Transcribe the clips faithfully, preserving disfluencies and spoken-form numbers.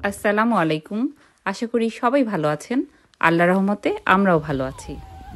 আসসালামু আলাইকুম। আশা করি সবাই ভালো আছেন। আল্লাহর রহমতে আমরাও ভালো আছি।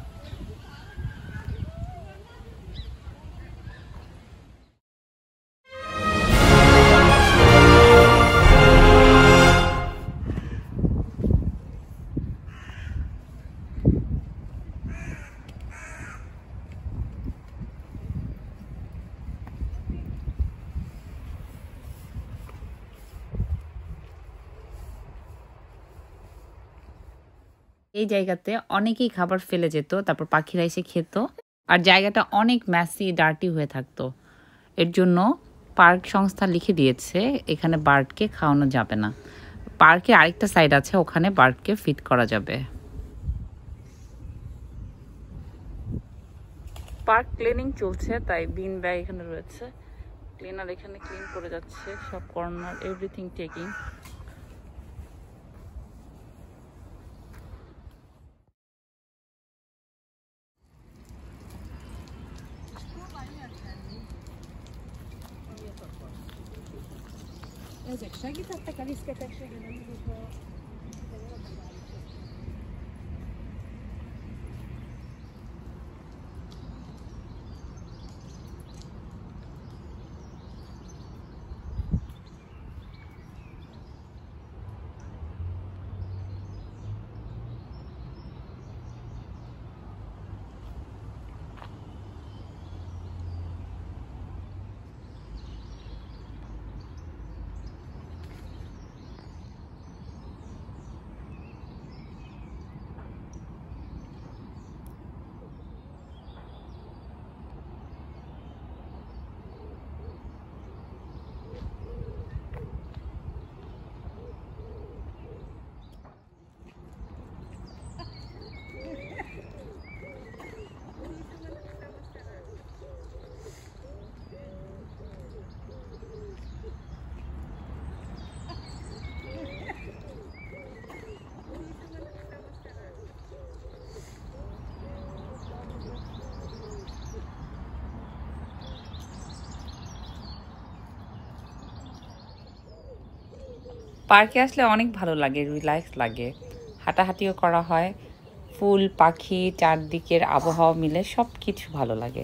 এই জায়গাতে অনেকেই খাবার ফেলে যেত, তারপর পাখিরা এসে খেত। আর জায়গাটা অনেক মেসি, ডার্টি হয়ে থাকতো। এর জন্য পার্ক সংস্থা লিখে দিয়েছে এখানে বার্ডকে খাওয়ানো যাবে না। পার্কের আরেকটা সাইড আছে, ওখানে বার্ডকে ফিড করা যাবে। পার্ক ক্লিনিং চলছে, তাই বিন ব্যাগ এখানে রয়েছে। ক্লিনার এখানে ক্লিন করে যাচ্ছে, সব corner everything taking. Ezek segítettek a viszketegségen, amikor পার্কে আসলে অনেক ভালো লাগে, রিল্যাক্স লাগে। হাঁটাহাঁটিও করা হয়, ফুল, পাখি, চারদিকের আবহাওয়া মিলে সব কিছু ভালো লাগে।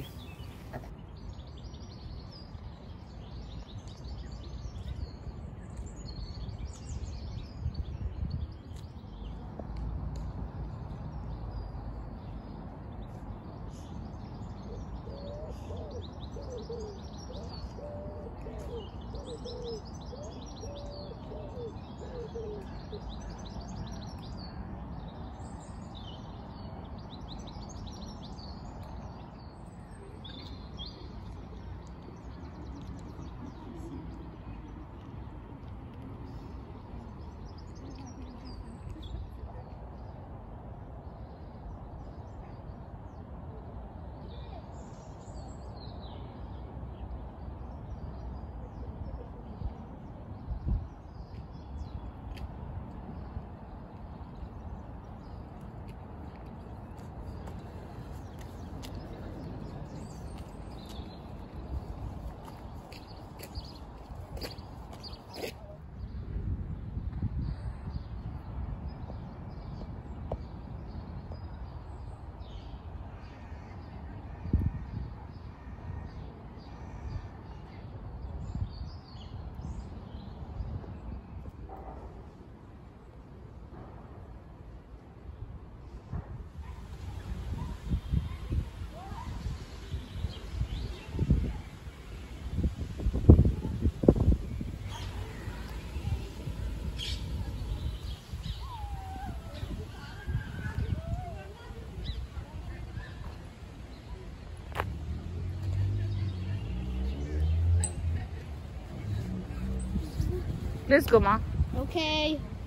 Let's go, Ma. Okay.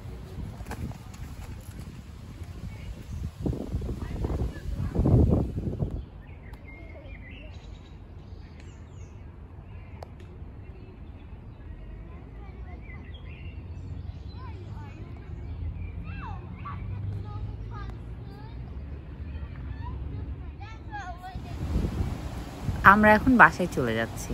আমরা এখন বাসায় চলে যাচ্ছি।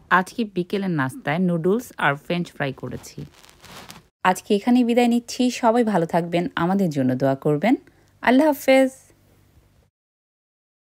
আজকে বিকেলের নাস্তায় নুডলস আর ফ্রেঞ্চ ফ্রাই করেছি। আজকে এখানেই বিদায় নিচ্ছি। সবাই ভালো থাকবেন, আমাদের জন্য দোয়া করবেন। আল্লাহ হাফেজ।